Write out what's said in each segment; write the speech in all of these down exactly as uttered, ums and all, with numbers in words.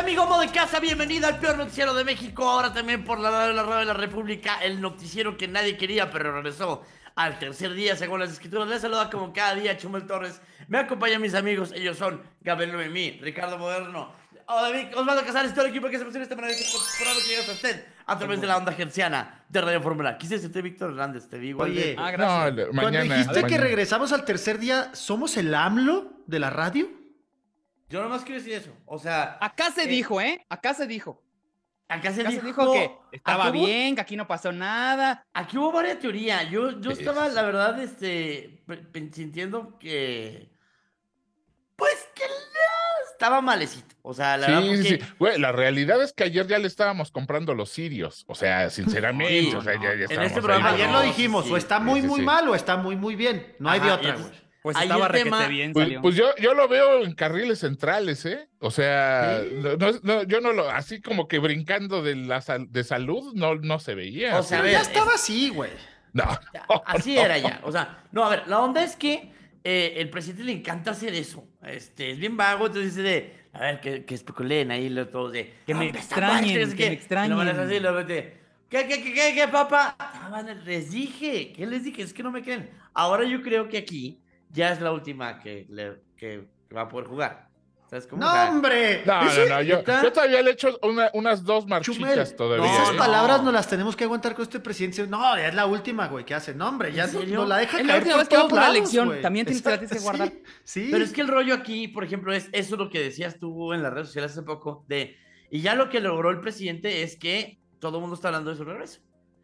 amigo amo de casa? Bienvenido al peor noticiero de México. Ahora también por la radio de la radio de la República. El noticiero que nadie quería, pero regresó al tercer día según las escrituras. Les saluda como cada día Chumel Torres. Me acompañan mis amigos. Ellos son Gabriel Noemí, Ricardo Moderno, Osvaldo Casares, todo el equipo que se emociona esta manera. Por algo que llegas a usted a través de la onda gerciana de Radio Fórmula. Quise decirte, Víctor Hernández, te digo. Oye, ah, gracias. No, mañana, cuando dijiste mañana. que regresamos al tercer día, ¿somos el AMLO de la radio? Yo nomás quiero decir eso. O sea, acá se eh, dijo, ¿eh? Acá se dijo. Acá se, acá dijo, se dijo que estaba hubo, bien, que aquí no pasó nada. Aquí hubo varias teorías. Yo, yo Sí, estaba, sí. la verdad, este, sintiendo que, pues que estaba malecito. O sea, la sí, verdad, porque... sí, sí. Güey, la realidad es que ayer ya le estábamos comprando los sirios. O sea, sinceramente, Sí, o sea, no, ya, en ya estábamos este programa ahí. Ayer no, lo dijimos, sí, o está muy, sí, sí, muy sí. mal o está muy, muy bien. No hay de Ajá, otra, y entonces, güey. Pues ahí estaba el requete tema- bien, Pues, salió. pues yo, yo lo veo en carriles centrales, ¿eh? O sea, ¿Sí? no, no, no, yo no lo, así como que brincando de la sal- de salud, no, no se veía. O sea, Pero a ya ver, estaba es- así, güey. no, Ya, no, así no. era ya. O sea, no, a ver, la onda es que eh, el presidente le encanta hacer eso. Este, es bien vago, entonces dice de, a ver, que, que especulen ahí los todos de... Que me "Ah, está extrañen, mal", no sé que qué. me Y extrañen. lo manejas así, lo mete, ¿Qué, qué, qué, qué, qué, papá? Ah, vale, les dije, ¿qué les dije? Es que no me creen. Ahora yo creo que aquí ya es la última que, le, que, que va a poder jugar. ¿Sabes cómo? ¡No, O sea, hombre! No, Ese- no, no, yo, ¿neta? yo todavía le echo una- unas dos marchitas Chumel, todavía. esas no. ¿eh? palabras no las tenemos que aguantar con este presidente. No, ya es la última, güey, ¿qué hace? No, hombre, ya ¿En no, serio? no la deja Es la caer última por vez que va todos por la lados, elección. güey. También tienes que- la Exacto, tienes que guardar. Sí, sí. Pero es que el rollo aquí, por ejemplo, es eso lo que decías tú en las redes sociales hace poco, de, y ya lo que logró el presidente es que todo el mundo está hablando de su regreso.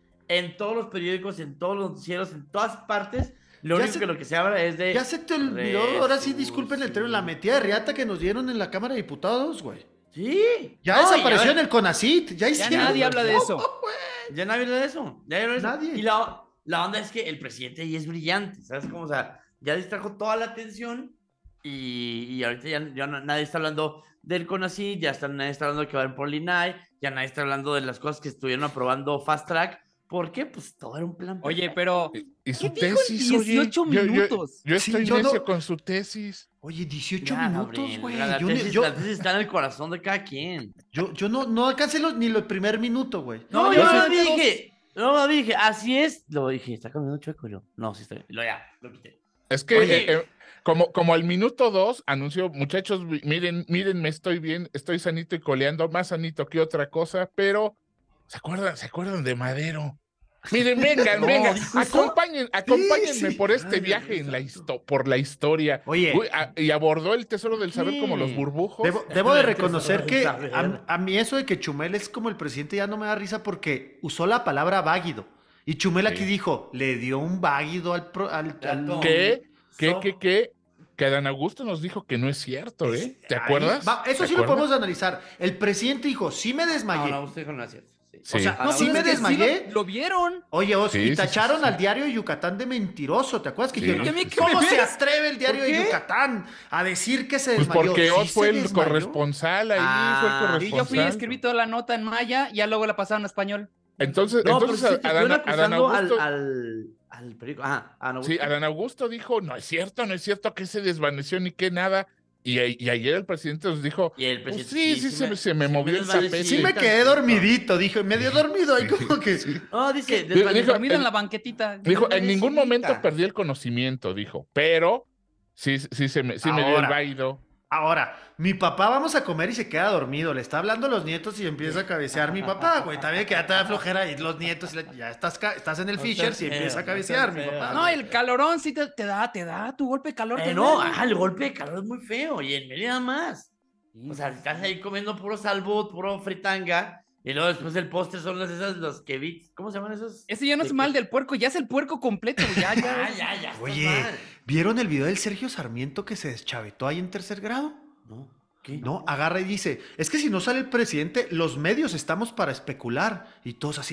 En todos los periódicos, en todos los noticieros, en todas partes, lo Ya único se- que lo que se habla es de... Ya se te olvidó, ahora sí disculpen el término, la metida de riata que nos dieron en la Cámara de Diputados, güey. Sí. Ya No, y desapareció a en ver, el CONACYT, ya Ya hicieron. nadie habla de eso. Ya nadie habla de eso. Ya no es- Nadie. Y la, la onda es que el presidente ahí es brillante, ¿sabes cómo? O sea, ya distrajo toda la atención y, y ahorita ya, ya no- nadie está hablando del CONACYT, ya está, nadie está hablando de que va a haber por Linay, ya nadie está hablando de las cosas que estuvieron aprobando Fast Track. ¿Por qué? Pues todo era un plan Oye, perfecto. pero Y su ¿qué dijo en tesis, oye, dieciocho yo- yo- minutos? Yo, Sí, estoy yo necio no- con su tesis. Oye, dieciocho Ya, minutos, Gabriel, güey. La, Yo, ni- tesis- yo, la tesis está en el corazón de cada quien. yo, yo no, no alcancé los- ni el primer minuto, güey. No, No, yo yo no sí- dije. No, no dije, así es. Lo dije, está caminando chueco yo. No, sí está bien. Lo ya, lo quité. Es que Oye. eh, eh, como, como al minuto dos anunció, muchachos, vi- miren, miren, me estoy bien, estoy sanito y coleando, más sanito que otra cosa, pero ¿se acuerdan, se acuerdan de Madero? Miren, vengan, No, vengan, ¿dijo eso? acompañen, acompáñenme sí. por este Ay, viaje Dios en la santo. histo- por la historia. Oye. Uy, a- y abordó el tesoro del saber ¿Qué? como los burbujos. Debo, debo de Eso reconocer es que saber. a, a mí eso de que Chumel es como el presidente ya no me da risa porque usó la palabra váguido. Y Chumel aquí Sí. dijo, le dio un váguido al... pro- al- al- Gato. ¿Qué? ¿Qué, So- qué, qué? Que Adán Augusto nos dijo que no es cierto, ¿eh? ¿Te Ahí acuerdas? va, eso ¿Te sí lo acuerdas? podemos analizar. El presidente dijo, sí me No, desmayé. no, usted dijo no es cierto. Sí. Sí. O sea, Ah, no, no, sí no, me es que desmayé. Lo, lo vieron. Oye, Os, Sí, y sí, tacharon sí, sí. al diario de Yucatán de mentiroso. ¿Te acuerdas que Sí. dijeron, ¿Y a mí qué ¿cómo me se ves? atreve el diario ¿Por de qué? Yucatán a decir que se Pues desmayó? porque ¿Sí Oz se fue el desmayó? corresponsal ahí, Ah, fue el Y corresponsal. yo fui y escribí toda la nota en maya, ya luego la pasaron a español. Entonces, No, pero entonces sí te Adán, estuvieron Adán acusando al, Augusto, al, al periódico. Ajá, Adán Augusto. sí, Adán Augusto dijo, no es cierto, no es cierto que se desvaneció ni que nada. Y, y ayer el presidente nos dijo, Y el pues presidente. sí, sí, se, me- se me sí movió el desvanecí. zapete. Sí me quedé dormidito, dijo, medio dormido ahí como que... No, dice, Dijo- desvanecí- en- Dormido en la banquetita. Dijo, en ningún Desvanecida. momento perdí el conocimiento, dijo, pero sí, sí, se me, sí me dio el Ahora. vaído. Ahora, mi papá vamos a comer y se queda dormido. Le está hablando a los nietos y empieza a cabecear mi papá, güey. También que ya te da flojera y los nietos, y la- ya estás, ca- estás en el No Fisher seas y empieza feo, a cabecear no mi seas papá. feo. No, el calorón sí te, te da, te da tu golpe de calor. Eh, te no, duele. ajá, el golpe de calor es muy feo. Y en Mérida más. O sea, estás ahí comiendo puro salbut, puro fritanga. Y luego después el postre son las esas, los kebits. ¿Cómo se llaman esos? Ese ya no es De mal que- del puerco, ya es el puerco completo. Ya, Ya, ya. ya, ya. estás Oye, mal. ¿vieron el video del Sergio Sarmiento que se deschavetó ahí en tercer grado? No, ¿qué? No, agarra y dice, es que si no sale el presidente, los medios estamos para especular. Y todos así, de,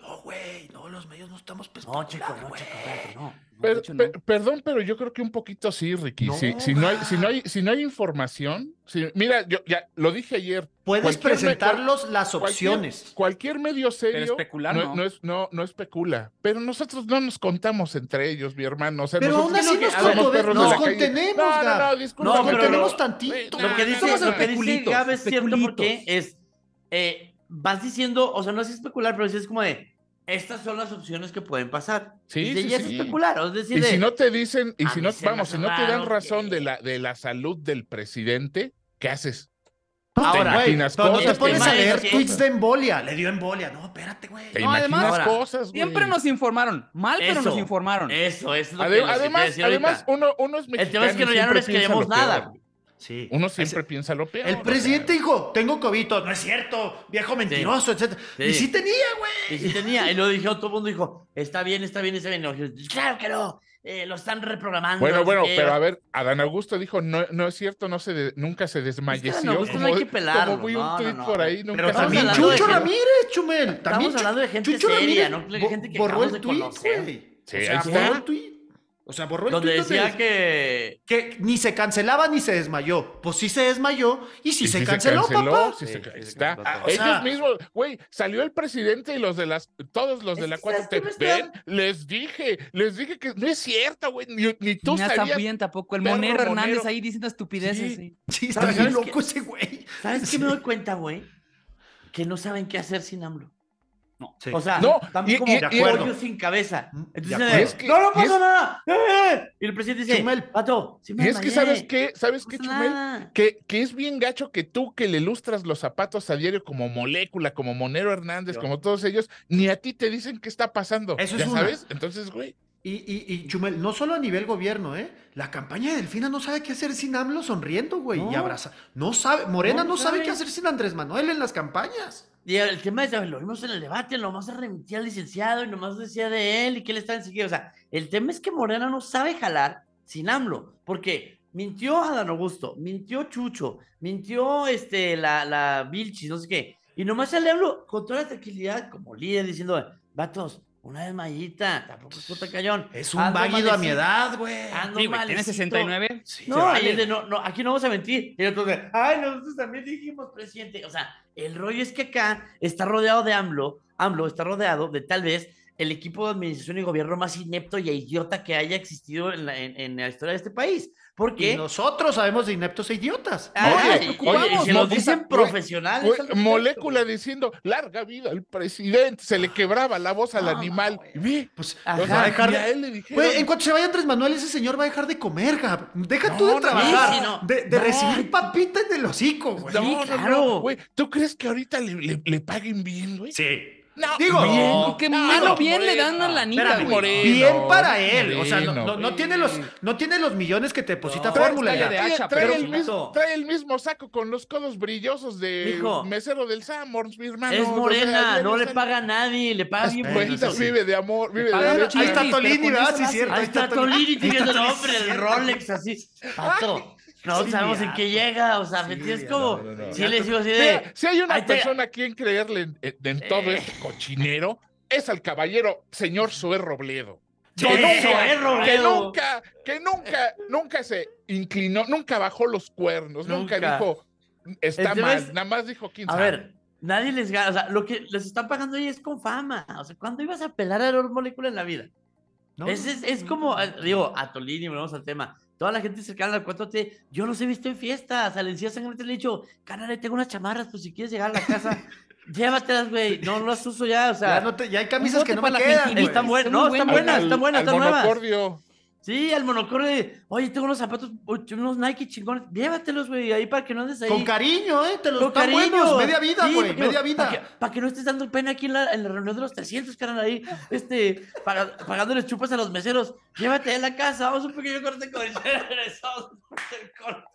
No, güey, no, los medios no estamos No, pescando. chico, no, chico, espérate, no. No, de Per- hecho, per- no. perdón, pero yo creo que un poquito sí, Ricky. No, si, si, no hay, va. si, no hay, si no hay información, si- mira, yo ya lo dije ayer. Puedes cualquier me- presentarlos las cualquier- opciones. Cualquier medio serio especular, no, no. no es, no, no especula. Pero nosotros no nos contamos entre ellos, mi hermano. O sea, Pero aún nosotros así que- nos, a ver, conto- perros de nos la calle. contenemos, No, no, Gab. no, disculpa. Nos No, pero- contenemos pero- tantito. Lo que dice, Somos lo que dice especulitos, Gab es cierto especulitos. porque es, eh, vas diciendo, o sea, no es especular, pero sí es como de, estas son las opciones que pueden pasar. Sí, Y de- sí, y es sí. especular, es decir, Y de- si no te dicen, y a si mí no, se me vamos, hace si no te dan raro razón que- de la, de la salud del presidente, ¿qué haces? Ahora, te Güey, imaginas pero no te cosas, pones a te leer imaginas tweets cosas. de embolia. Le dio embolia. No, espérate, güey. Te No, además- imaginas Ahora, cosas, güey. Siempre nos informaron. Mal, pero Eso, nos informaron. Eso, eso es lo Ade- que, lo que además, te decía además ahorita. uno, uno es El mexicano. tema es que y no, ya no siempre les piensa queremos lo peor. nada. Sí. Uno siempre Ese- piensa lo peor. El o presidente sea, dijo, tengo COVID. No es cierto, viejo mentiroso, etcétera. Sí. Y sí tenía, Y güey. sí tenía, y lo dijo, todo el mundo dijo, está bien, está bien, está bien. Y yo dije, claro que no, eh, lo están reprogramando. Bueno, no sé bueno, qué. pero a ver, Adán Augusto dijo, no, no es cierto, no se de- nunca se desmalleció. Adán Augusto no como, hay que pelarlo, como vi no, un no, tweet no. por ahí, nunca Pero se también hablando de Chucho gente- Ramírez, Chumel. También Estamos hablando de gente Chucho seria, Ramírez no de bo- gente que borró acabamos el de tweet, conocer. güey. Sí, o ahí sea, está. borró el tweet. O sea, borró el Donde tweet donde decía que... que ni se cancelaba ni se desmayó. Pues sí se desmayó y sí Y se sí canceló, papá. sí Sí, se sí ca- se está. canceló. O Ellos sea- mismos, güey, salió el presidente y los de las, todos los de Es la que, cuatro ¿sabes qué T. me está- Ven, les dije, les dije que no es cierto, güey, ni, ni tú Ni hasta sabías. bien tampoco. El perro Monero Hernández monero. ahí diciendo estupideces. Sí. sí. Sí, está ¿Sabes bien qué? loco ese güey. ¿Sabes qué Sí. me doy cuenta, güey? Que no saben qué hacer sin AMLO. Sí. O sea, No, están y- como y- de pollo acuerdo. sin cabeza. Mm, de Entonces, acuerdo. de, Es que- no, no y pasa es- nada. ¡Eh! Y el presidente dice, Chumel. pato, sí me Y es que, desmayé, ¿sabes qué? ¿Sabes no qué, pasa Chumel? nada". Que, que es bien gacho que tú que le lustras los zapatos a diario como Molécula, como Monero Hernández, Yo. como todos ellos, ni a ti te dicen qué está pasando. Eso es ¿Ya una. sabes? Entonces, güey. Y, y, y Chumel, no solo a nivel gobierno, ¿eh? La campaña de Delfina no sabe qué hacer sin AMLO sonriendo, güey, y No. abraza. No sabe, Morena No no, sabe sabe. qué hacer sin Andrés Manuel en las campañas. Y el tema es, lo vimos en el debate, nomás se remitía al licenciado y nomás decía de él y que él estaba enseguida. O sea, el tema es que Morena no sabe jalar sin AMLO, porque mintió Adán Augusto, mintió Chucho, mintió este, la, la Vilchis, no sé qué. Y nomás sale AMLO con toda la tranquilidad, como líder, diciendo, vatos, una desmayita, tampoco es puta cayón. Es un Ando váguido a mi malecito, edad, güey. ando Sí, güey, ¿tiene malecito". sesenta y nueve? Sí, No, se vale. y el de, no, no, aquí no vamos a mentir. Y el otro de, ay, nosotros también dijimos, presidente. O sea, el rollo es que acá está rodeado de AMLO, AMLO está rodeado de tal vez el equipo de administración y gobierno más inepto y idiota que haya existido en la, en, en la historia de este país. Y Porque, nosotros sabemos de ineptos e idiotas. ah, Oye, y- oye, y se no, los dicen güey, profesionales. Güey, al respecto, Molécula güey. diciendo, larga vida al presidente, se le quebraba la voz al No, animal. no, güey. Y ve, Pues Ajá. o va a sea, dejar y de- a él le dijeron, Güey, en cuanto se vaya Andrés Manuel, ese señor va a dejar de comer, Gab. Deja No, tú de no, trabajar, sí, sí, no. de, de No. recibir papita en el hocico, güey. no, Sí, no, claro. no, güey, ¿tú crees que ahorita le, le, le paguen bien, güey? Sí. No, Digo, bien, No, que no, mano no, bien le dan Moreno. a la niña, Espérame, güey. Moreno. bien para él. O sea, no, Moreno. no, no tiene los, no tiene los millones que te deposita No, Fórmula. talla ya. de Trae, hacha, trae pero el sí. mismo, trae el mismo saco con los codos brillosos de Mijo. mesero del Sanborns, mi hermano. Es O sea, morena, ya no le sale- paga a nadie, le paga bien Bueno, poquito. eso sí. Vive de amor, vive de pagan Bueno, leche. ahí está Pero con Tolini, eso ¿verdad? lo Sí, hace. cierto. Ahí está Tolini teniendo el Tolini, hombre, el cierto. Rolex así. Pato, no Sí, sabemos en ya. qué llega, o sea, Sí, ¿me entiendes ya, cómo? no, no, no. Sí Ya les tú- digo así Mira, de... si hay una Ahí te- persona a quien creerle en, en- en todo Eh. este cochinero, es al caballero señor Zoé Robledo. Sí, Que nunca, Zoé que Robledo. nunca, que nunca, nunca se inclinó, nunca bajó los cuernos, nunca, Nunca. dijo, está El tema mal, es- nada más dijo, quién A sabe. ver, nadie les gana, o sea, lo que les están pagando ahí es con fama. O sea, ¿cuándo ibas a pelar a los moléculas en la vida? No, es, es, es no, como, no, eh, digo, a Tolini, volvemos al tema. Toda la gente cercana al cuatro T, yo los he visto en fiestas. Al encía sangre le he dicho, carnal, tengo unas chamarras, pues si quieres llegar a la casa, llévatelas, güey. No, no las uso ya, o sea. Ya, no te- ya hay camisas bote que no me para la quedan, gente, güey. están buenas, Está muy no, están bueno. buenas, están buenas, al están nuevas. monocordio. Sí, al monocordio. Oye, tengo unos zapatos, unos Nike chingones. Llévatelos, güey, ahí para que no andes ahí. Con cariño, ¿eh? Te los Con están cariño. buenos. Media vida, Sí, güey. porque- media vida. Para que, pa' que no estés dando pena aquí en la, en la reunión de los trescientos, carnal, ahí, este, paga- pagándoles chupas a los meseros. Llévate a la casa, vamos a un pequeño corte comercial. Regresamos después del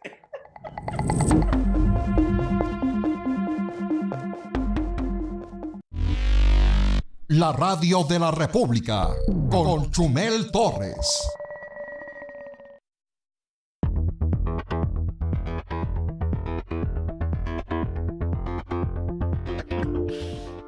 corte. La radio de la República con Chumel Torres.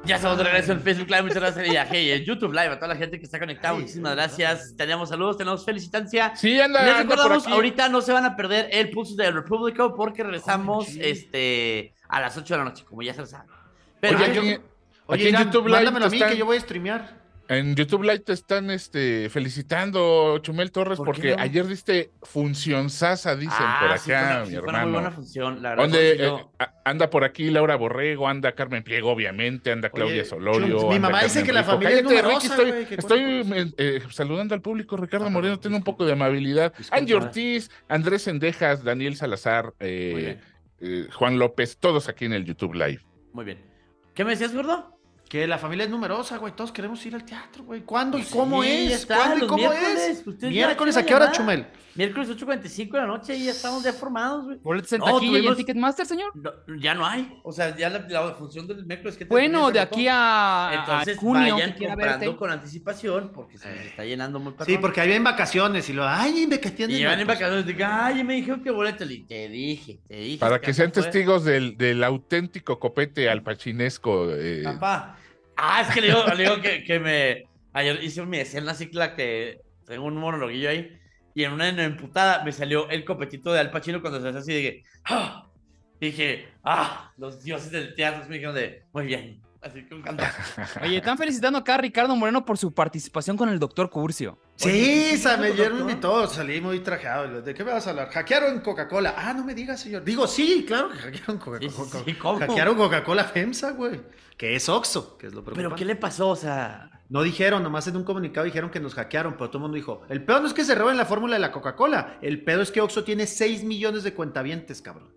Ya estamos de regreso en Facebook Live, muchas gracias y a hey, en YouTube Live, a toda la gente que está conectada, Ay, muchísimas ay, gracias. ay. Tenemos saludos, tenemos felicitancia. Sí, anda, Les anda por recordamos, aquí. ahorita no se van a perder el Pulso del Repúblico porque regresamos Ay, sí. este, a las ocho de la noche, como ya se lo saben. Pero Oye, yo- aquí, Oye, aquí en Irán, YouTube Live mándamelo a mí están- que yo voy a streamear. En YouTube Live te están este, felicitando, Chumel Torres, ¿Por qué porque no? ayer diste función sasa, dicen Ah, por sí, fue acá, una- mi sí, fue una muy hermano. buena función, la verdad. ¿Dónde, yo- eh, a- anda por aquí Laura Borrego, anda Carmen Pliego, obviamente, anda Claudia Oye, Solorio. Chum, mi anda mamá dice Carmen que la Rico. familia es Cállate, numerosa, Ricky, güey, que estoy, cuánto- estoy eh, saludando al público. Ricardo Ah, Moreno, perdón, tiene un disculpa. poco de amabilidad. Disculpa. Angie Ortiz, Andrés Sendejas, Daniel Salazar, eh, Muy bien. eh, Juan López, todos aquí en el YouTube Live. Muy bien. ¿Qué me decías, gordo? Que la familia es numerosa, güey. Todos queremos ir al teatro, güey. ¿Cuándo y Pues cómo sí, ya es? está, ¿Cuándo y los cómo miércoles. es? Ustedes ya Miércoles, hacen ¿a qué hora, la llamada. Chumel? Miércoles ocho cuarenta y cinco de la noche y ya estamos ya formados, güey. ¿Boletos en No, taquilla y en tuvimos- Ticketmaster, señor? No, ya no hay. O sea, ya la, la función del miércoles que te Bueno, se de agotó. aquí a, a Entonces junio, vayan que quiera comprando verte. con anticipación porque se les está llenando muy perrón. Sí, porque ahí en vacaciones y lo. Ay, en vacaciones. Y llevan en pues. vacaciones de que, ay, me dijeron que boleto. Y te dije, te dije. Para que sean acá fue. testigos del, del auténtico copete alpachinesco. Eh, Papá. Ah, es que le digo, le digo que, que me. Ayer hice mi escena cicla que tengo un monologuillo ahí. Y en una emputada me salió el copetito de Al Pacino cuando se hace así de que. ¡Ah! Dije, ah, los dioses del teatro me dijeron de. Muy bien. Así que un canto. Oye, están felicitando acá a Ricardo Moreno por su participación con el doctor Curcio. Sí, sa- me doctor. ayer me invitó, salí muy trajeado. ¿De qué me vas a hablar? Hackearon Coca-Cola. Ah, no me digas, señor. Digo, sí, claro que hackearon Coca-Cola. Sí, sí, sí, ¿cómo? Hackearon Coca-Cola FEMSA, güey. Que es Oxxo, que es lo preocupante. Pero, ¿qué le pasó? O sea. No dijeron, nomás en un comunicado dijeron que nos hackearon, pero todo el mundo dijo, el pedo no es que se roben la fórmula de la Coca-Cola, el pedo es que Oxxo tiene seis millones de cuentavientes, cabrón.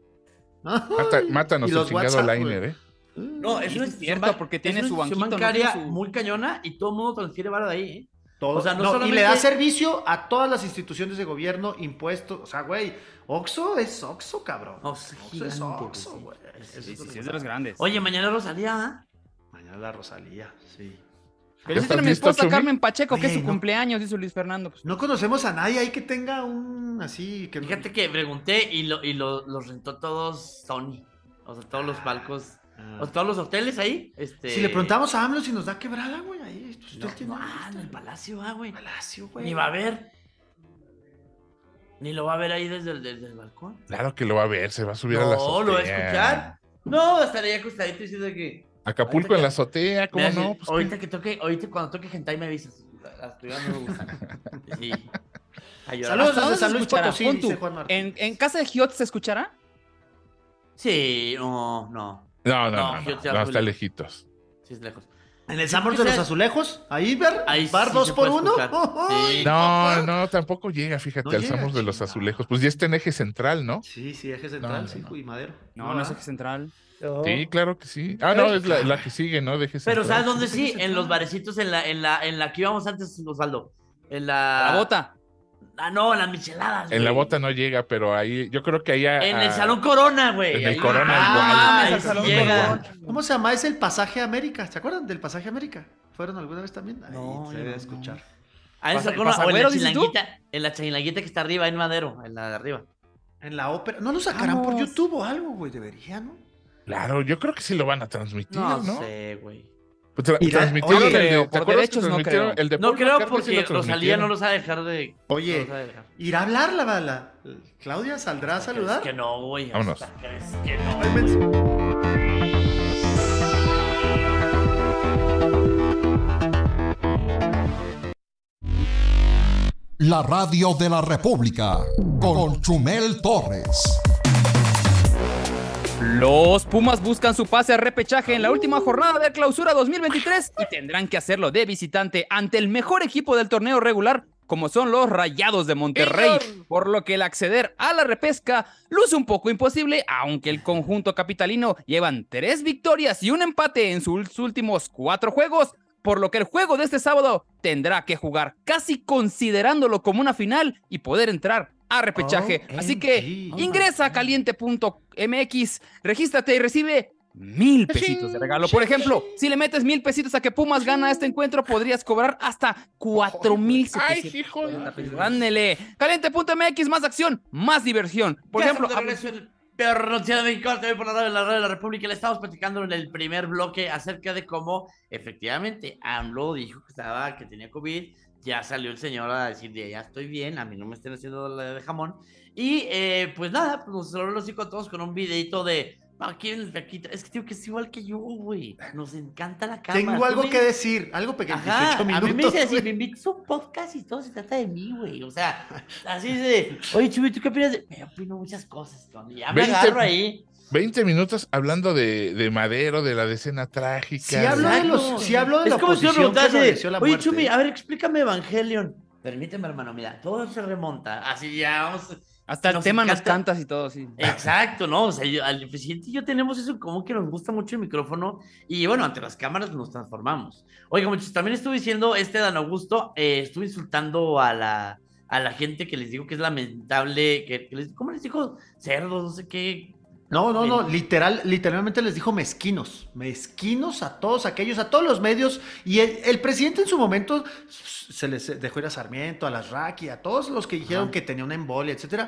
mata, mátanos Y el los chingado WhatsApp, Liner, güey. ¿eh? No, es Sí, una es institución cierto, ban- porque es tiene una su institución banquito, ¿no? bancaria Tiene su- muy cañona y todo el mundo transfiere varo de ahí, ¿eh? Todo. O sea, no No, solamente- Y le da servicio a todas las instituciones de gobierno, impuestos, o sea, güey, Oxxo es Oxxo, cabrón. No, es Oxxo es gigante, Oxxo, sí. güey. Eso Sí, es sí, lo sí, que es de los pasa. grandes. Oye, mañana Rosalía, ¿ah? Mañana la Rosalía, sí. Pero sí ¿estás tiene mi listo, esposa Chumi? Carmen Pacheco, que es Oye, su no. cumpleaños, dice Luis Fernando. Pues, No conocemos a nadie ahí que tenga un así que Fíjate que pregunté y, lo, y lo, los rentó todos Sony. O sea, todos los palcos. Ah. O todos los hoteles ahí. Este... Si le preguntamos a AMLO si nos da quebrada, güey, ahí. Pues, No, usted tiene no, ah, en el palacio, ah, güey. Palacio, güey. Ni va a ver. Ni lo va a ver ahí desde el, desde el balcón. Claro que lo va a ver, se va a subir a la No, azotea. lo va a escuchar. No, estaría acostadito diciendo que. Acapulco Ahorita en la que- azotea, ¿cómo Mira, no? si- Pues, ahorita que toque, ahorita cuando toque hentai me avisas. Las primeras no me gustan. Sí. A llorar. Saludos ¿hasta dónde desde se San Luis escuchará? Potosí, Pon tú, dice Juan Martín. ¿En, ¿En casa de Giot se escuchará? Sí, no, no. no, no, No, no, no, yo te no, hablo. está lejitos. Sí, es lejos. En el Sambors de los Azulejos, ahí ver, Ahí bar sí dos se por puede uno. escuchar. Ay, Sí. No, papá. no, tampoco llega, fíjate, No alzamos llega, de los chingado. azulejos. Pues ya está en eje central, ¿no? Sí, sí, eje central, No, sí, no, no. y madero. No, no es ¿verdad? eje central. Sí, claro que sí. Ah, no, es la, la que sigue, ¿no? De eje Pero central. ¿sabes dónde sí? sí, En sí. los barecitos, en la, en la, en la que íbamos antes, Osvaldo. En la. La bota. Ah, no, en las micheladas. En la güey. bota no llega, pero ahí, yo creo que allá. En el Salón Corona, güey. En el Ahí- Corona Ah, igual. ahí El Salón sí llega. Corona. ¿Cómo se llama? Es el Pasaje América. ¿Se acuerdan del Pasaje América? ¿Fueron alguna vez también? Ahí No, se yo debe no. escuchar. Ah, en el ¿Pasa- Salón Corona, o en la pasagüero, dices tú? chilanguita. En la chilanguita que está arriba, en Madero. En la de arriba. En la ópera. ¿No lo sacarán por Vamos. YouTube o algo, güey? Debería, ¿no? Claro, yo creo que sí lo van a transmitir, ¿no? No, sé, güey. Pues tra- Mira, transmitieron oye, el de- creo, ¿te por acuerdas derechos que no transmitieron creo. el de No Paul creo McCartney? Sí lo porque Rosalía transmitieron. no los ha de dejar de. no Oye, los ha de dejar. ¿irá a hablar la bala? ¿Claudia saldrá a saludar? Es que no, güey. Vámonos. hasta crees que no, Ay, güey. men- La radio de la República con Chumel Torres. Los Pumas buscan su pase a repechaje en la última jornada de clausura dos mil veintitrés y tendrán que hacerlo de visitante ante el mejor equipo del torneo regular, como son los Rayados de Monterrey, por lo que el acceder a la repesca luce un poco imposible, aunque el conjunto capitalino llevan tres victorias y un empate en sus últimos cuatro juegos, por lo que el juego de este sábado tendrá que jugar casi considerándolo como una final y poder entrar a repechaje. O M G. Así que Oh, ingresa a caliente punto m x, regístrate y recibe mil pesitos de regalo. Por ejemplo, si le metes mil pesitos a que Pumas gana este encuentro, podrías cobrar hasta cuatro mil Ay, setecientos hijo de- cuarenta pesos. Ándele. caliente punto m x, más acción, más diversión. Por Ya ejemplo, estamos de regreso en- Peor noticia de México, también por la radio, la radio de la República. Le estamos platicando en el primer bloque acerca de cómo, efectivamente, AMLO dijo que estaba, que tenía COVID. Ya salió el señor a decir, ya estoy bien, a mí no me estén haciendo la de jamón. Y, eh, pues nada, pues nos cerró los hocico a todos con un videito de... Aquí en el flaquito. Es que digo que es igual que yo, güey. Nos encanta la cámara. Tengo Tú algo me- que decir, algo pequeño, Ajá, dieciocho minutos. a mí me dice así, güey. me invitas a un podcast y todo se trata de mí, güey. O sea, así de, oye, Chubi, ¿tú qué opinas de...? Me opino muchas cosas, Tony. Ya me veinte agarro ahí. veinte minutos hablando de, de Madero, de la decena trágica. Sí hablo de Exacto. los, sí hablo de Es la como si yo oposición que preguntase, mereció la oye, muerte. Chumi, a ver, explícame Evangelion. Permíteme, hermano, mira, todo se remonta. Así ya vamos... Hasta el Nos tema nos encanta- cantas y todo, sí. Exacto, ¿no? O sea, yo, al presidente y yo tenemos eso en común, que nos gusta mucho el micrófono y bueno, ante las cámaras nos transformamos. Oiga, muchachos, también estuve diciendo, este Dan Augusto, eh, estuve insultando a la, a la gente que les digo que es lamentable, que, que les, ¿cómo les dijo? Cerdos, no sé qué. No, no, no, Bien. literal, literalmente les dijo mezquinos, mezquinos a todos aquellos, a todos los medios, y el, el presidente en su momento se les dejó ir a Sarmiento, a las Raki, a todos los que dijeron Ajá. que tenía una embolia, etcétera,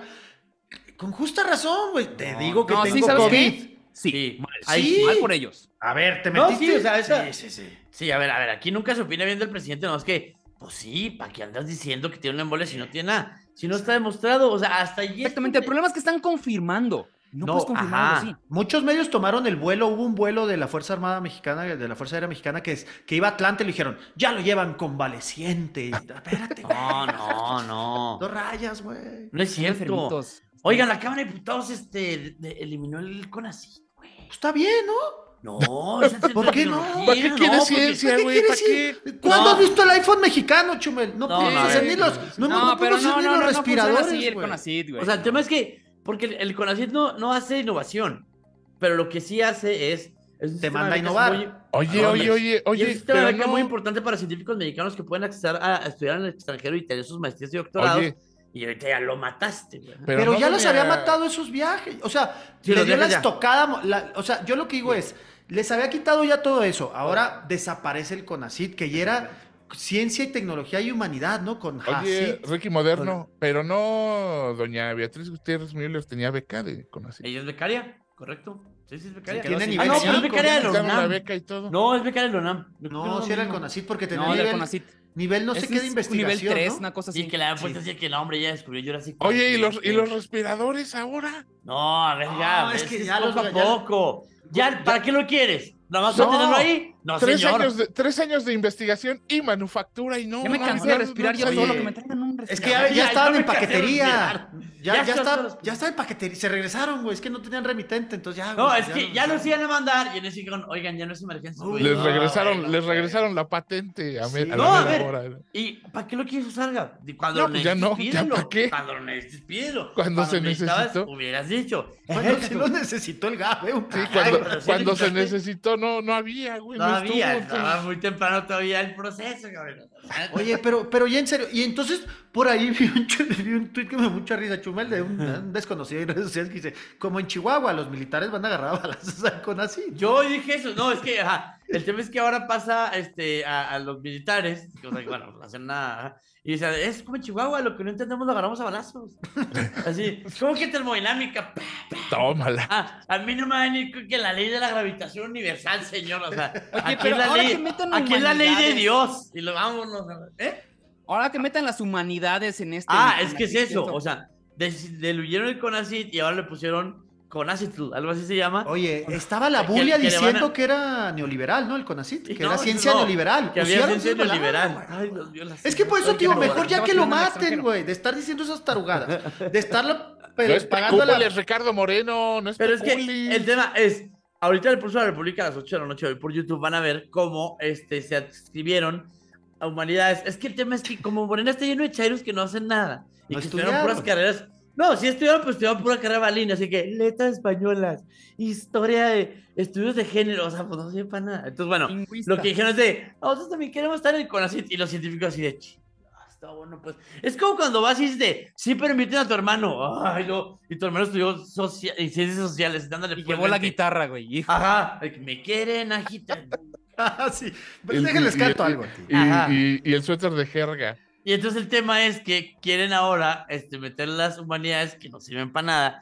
con justa razón, güey, te No, digo que no, sí, tengo ¿sabes COVID. qué? Sí, Sí. mal. Ahí Sí, sí. mal por ellos. A ver, ¿te No, metiste? sí, o sea, esa- Sí, sí, sí. Sí, a ver, a ver, aquí nunca se opina bien del presidente, no es que, pues sí, ¿para qué andas diciendo que tiene una embolia si no tiene nada? Si no está demostrado, o sea, hasta allí... Exactamente, el problema es que están confirmando. No, No, puedes confirmar algo ajá. así. Muchos medios tomaron el vuelo, hubo un vuelo de la Fuerza Armada Mexicana, de la Fuerza Aérea Mexicana, que, es, que iba a Atlanta y le dijeron, ya lo llevan convaleciente. Y, espérate, güey. No, no, no. Dos rayas, güey. No es Están cierto. enfermitos. Oigan, la Cámara de Diputados este, de- de- eliminó el CONACYT, güey. Pues está bien, ¿no? No, esa es ¿Por qué no? tecnología, ¿Para qué quieres porque- ciencia, ¿Qué güey? ¿Para quieres qué? ir? ¿Cuándo No. has visto el iPhone mexicano, Chumel? No, No, puedes no, hacer a ni ver, los, no, no, no, pero podemos hacer ni los funciona respiradores, así el güey. CONACYT, güey. O sea, el no. tema es que, porque el, el CONACYT no, no hace innovación, pero lo que sí hace es... es un Te sistema manda a de becas innovar. muy- Oye, No, oye, hombre. oye, Y es un oye, sistema de pero beca no, muy importante para científicos mexicanos que pueden acceder a, a estudiar en el extranjero y tener sus maestrías y doctorados. Oye. Y ahorita ya lo mataste, güey. Pero, no, ya los doña- había matado esos viajes. O sea, Sí, le los dio la viajes ya. estocada. mo- la- o sea, yo lo que digo es, les había quitado ya todo eso. Ahora desaparece el CONACYT, que ya era ciencia y tecnología y humanidad, ¿no? Con Oye, HACIT. Ricky Moderno, pero no, doña Beatriz Gutiérrez Müller tenía beca de CONACYT. Ella es becaria, correcto. Sí, sí, es becaria. Tiene Ah, nivel no, pero es cinco, becaria de la Quitaron la UNAM. beca y todo. No, es becaria de la UNAM. Yo creo que No, es si lo era el mismo. CONACYT porque tenía No, del nivel, CONACYT. nivel no sé Ese qué de es investigación, nivel tres, ¿no? una cosa así. Sí, que la Sí. pues decir que el hombre ya descubrió Jurassic Park. Oye, ¿y los, Sí, y los respiradores ahora? No, a ver, ya. No, es es que que ya poco los- a ya- poco. Ya, ¿para qué lo quieres? ¿Nada más No, para tenerlo ahí? No, tres, señor. años de, tres años de investigación y manufactura y no. Ya me no, cansé no, de respirar no yo sabía. solo, que me traigan un Es que ya, respirador. ya Ya, estaban ya en me cansé de paquetería. respirar. Ya, Ya ya, está está, todo- ya está en paquetería. Se regresaron, güey. Es que no tenían remitente, entonces ya. No, güey, es que ya no- los iban a mandar y en ese dijeron, oigan, ya no es emergencia. Uy, güey. Les No, regresaron, güey, les no, regresaron la patente a, me- Sí. a No, la a mera ver. hora. ¿Y para qué lo quieres usar, Gab? Cuando No, lo pues ya necesites, no, ya pídelo. ¿para qué? Cuando lo necesites, pídelo. Cuando se necesitabas, necesitó. hubieras dicho. Cuando sí lo necesitó el Gab, ¿eh? Sí, Ay, cuando, pero sí cuando se necesitaste- necesitó no, no había, güey. No No, había, estuvo, estaba muy temprano todavía el proceso, cabrón. Oye, pero, pero ya en serio. Y entonces, por ahí vi un, ch- vi un tweet que me dio mucha risa, Chumel, de un, un desconocido en redes sociales que dice: como en Chihuahua, los militares van a agarrar a balazos al CONACYT. Yo dije eso, no, es que ajá, el tema es que ahora pasa este, a, a los militares, o sea, bueno, no hacen nada, ajá, y dicen, es como en Chihuahua, lo que no entendemos lo agarramos a balazos. Así, ¿cómo que termodinámica? Pa, pa. Tómala. Ah, a mí no me va a venir con que la ley de la gravitación universal, señor, o sea, aquí, pero es la, ahora ley, que metan aquí es la ley de humanidades. Dios, y lo vámonos, ¿eh? Ahora que metan las humanidades en este. Ah, en es que es este- eso, o sea, des- diluyeron el CONACYT y ahora le pusieron CONACYTL, algo así se llama. Oye, estaba la Que- bulia que le van diciendo a- que era neoliberal, ¿no? El CONACYT, Sí, que no, era ciencia no, neoliberal. Que Pues había sí, ciencia sí, neoliberal. güey. Ay, Dios mío, la Es que por eso, Ay, tío, qué mejor horror. ya Estaba que lo estudiando en el maten, extranjero. güey, de estar diciendo esas tarugadas, de estarlo No pero, es pagando la... es Ricardo Moreno, no es Pero es que Peculi. el tema es, ahorita en el Pulso de la República a las ocho de la noche hoy por YouTube van a ver cómo este, se adscribieron a humanidades. Es que el tema es que como Morena está lleno de chairos que no hacen nada y No que estudiaron estudiaron. puras carreras. No, sí estudiaron, pues estudiaron pura carrera balina, así que letras españolas, historia de estudios de género, o sea, pues no sirve para nada. Entonces, bueno, Lingüista. lo que dijeron es de, nosotros también queremos estar en el CONACYT y los científicos así de, "Ch, ah, está bueno, pues. Es como cuando vas y dices de, sí, pero inviten a tu hermano. Ay, no, y tu hermano estudió socia- y ciencias sociales, dándole Y pues, llevó la vente. guitarra, güey. hijo. Ajá, de que me quieren agitar. Ah, sí. Pues El- déjenles y- canto y- algo, tío. Y, Ajá. y- y el suéter de jerga. Y entonces el tema es que quieren ahora este, meter las humanidades que no sirven para nada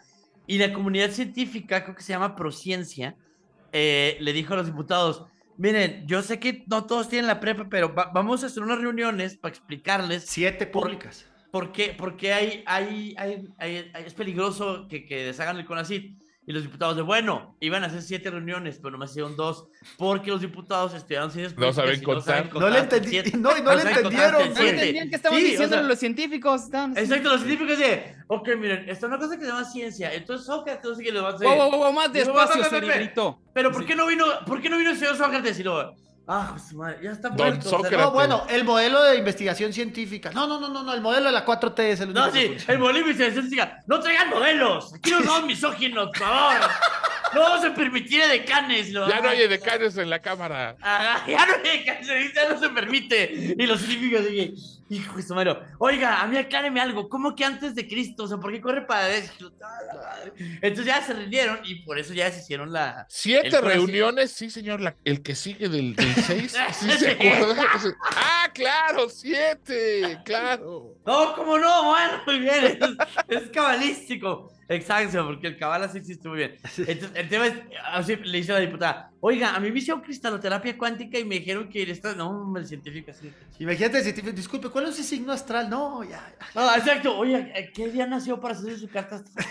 Y la comunidad científica, creo que se llama Prociencia, eh, le dijo a los diputados, miren, yo sé que no todos tienen la prepa, pero va- vamos a hacer unas reuniones para explicarles Siete por, públicas. por qué, por qué hay, hay, hay, hay- hay- es peligroso que, que deshagan el CONACYT. Y los diputados de, bueno, iban a hacer siete reuniones, pero nomás hicieron dos, porque los diputados estudiaron ciencias No saben políticas y contar. No le hasta el entendí- siete. no, y no le saben contar hasta entendieron, el No güey. siete. entendían que estaban Sí, o diciendo sea, los científicos. Estaban así. Exacto, los científicos de, ok, miren, está una cosa que se llama ciencia, entonces Sócrates, no sé qué le va a hacer. Wow, wow, wow, más Digo, despacio, ve, ve, ve, ve. cerebrito. Pero ¿por qué no vino, por qué no vino el señor Sócrates? Y luego, ah, pues madre, ya está Don muerto. o sea, Sócrates. No, bueno, el modelo de investigación científica. No, no, no, no, no, el modelo de la cuatro T es el único No, que sí, funciona. el Bolivia se diga, no traigan modelos, aquí no somos misóginos, por favor. No vamos a permitir edecanes. Lo, Ya no hay edecanes en la cámara. Ah, ya no hay edecanes, ya no se permite. Y los científicos dije, hijo de su madre, oiga, a mí acláreme algo, ¿cómo que antes de Cristo? O sea, ¿por qué corre para adentro? Entonces ya se rindieron y por eso ya se hicieron la... Siete el corazón. reuniones, sí, señor. la- el que sigue del, del seis, ¿sí se acuerda? Ah, claro, siete, claro. No, ¿cómo no? Bueno, muy bien, es, es cabalístico. Exacto, porque el cabala sí existe muy bien. Entonces, el tema es, así le dice a la diputada, oiga, a mí me hicieron cristaloterapia cuántica y me dijeron que está... No, hombre, el científico así. Imagínate, el científico, disculpe, ¿cuál es ese signo astral? No, ya. ya. No, exacto, oye, ¿qué día nació para hacer su carta astral?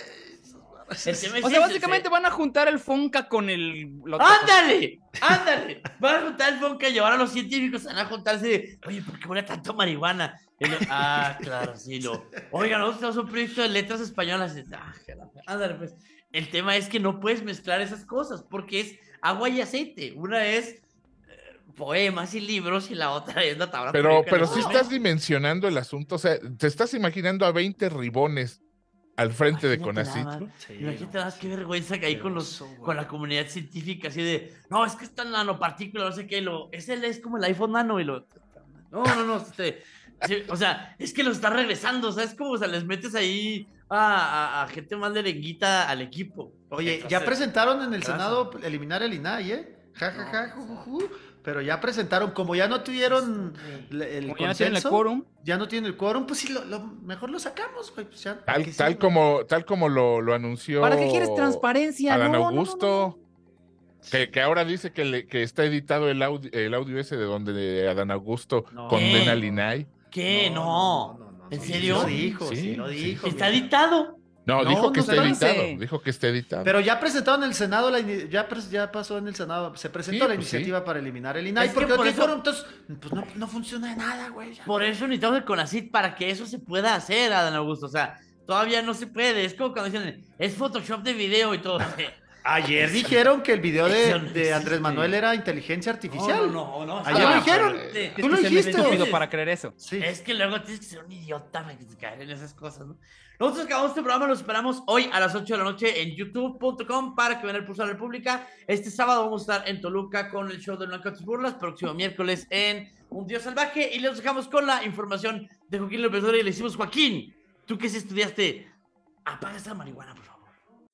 El tema es O sea, ese, básicamente sí. van a juntar el Fonca con el... lo- ¡Ándale! ¡Ándale! Van a juntar el Fonca y llevar a los científicos, van a juntarse de, oye, ¿por qué huele tanto marihuana? Y lo- ah, claro, sí, lo. Oigan, nosotros tenemos un proyecto de letras españolas. Ah, jala, ándale, pues. El tema es que no puedes mezclar esas cosas, porque es agua y aceite. Una es eh, poemas y libros y la otra es la tabla. Pero, periódica pero de sí los estás dimensionando el asunto. O sea, te estás imaginando a veinte ribones al frente de Imagínate CONACYT. nada más, Sí, Imagínate no, nada más qué vergüenza que hay qué con los oso, güey. con la comunidad científica, así de, no, es que esta nanopartícula, no sé qué, y lo, ese es como el iPhone nano, y lo, no, no, no, este, sí, o sea, es que lo está regresando, ¿sabes cómo? O sea, les metes ahí a, a, a gente más lerenguita al equipo. Oye, Entonces, ya presentaron en el gracias. Senado eliminar el I N A I, ¿eh? Ja, ja, ja, ju, ju, ju. Pero ya presentaron, como ya no tuvieron le- el Como ya no tienen el consenso, quórum. ya no tienen el quórum, pues sí, lo, lo- mejor lo sacamos, güey. Pues ya, Tal, que sí, tal, ¿no? como, tal como lo, lo anunció ¿Para qué quieres transparencia? Adán No, no, no, no, Augusto, Que, que ahora dice que, le- que está editado el audio, el audio ese de donde Adán Augusto No. condena ¿Qué? al I N A I. ¿Qué? No. ¿En sí, serio? Sí lo dijo, sí, Sí, lo sí. dijo. ¿Está güey. editado? No, No, dijo que no está dice. editado. Dijo que está editado. Pero ya presentaron en el Senado, la ini- ya, pres- ya pasó en el Senado, se presentó Sí, la pues iniciativa para eliminar el I N A I, Es que porque no por tiene eso- quórum, entonces, pues no, no funciona de nada, güey. ya. Por eso necesitamos el CONACYT para que eso se pueda hacer, Adán Augusto. O sea, todavía no se puede. Es como cuando dicen, es Photoshop de video y todo. Ayer dijeron que el video de, Eso no de Andrés existe. Manuel era inteligencia artificial. No, no, no. Ayer no, lo dijeron. pero, eh, Tú lo Es que se me dijiste. estúpido para creer eso. Sí. Es que luego tienes que ser un idiota para caer en esas cosas, ¿no? Nosotros acabamos este programa, los esperamos hoy a las ocho de la noche en youtube punto com para que vean el Pulso de la República. Este sábado vamos a estar en Toluca con el show de Blanco y Burlas. Próximo miércoles en Un Dios Salvaje. Y les dejamos con la información de Joaquín López Dóriga. Y le decimos, Joaquín, tú que sí estudiaste, apaga esa marihuana, por favor.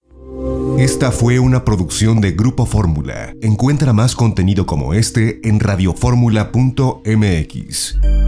Esta fue una producción de Grupo Fórmula. Encuentra más contenido como este en radioformula punto m x.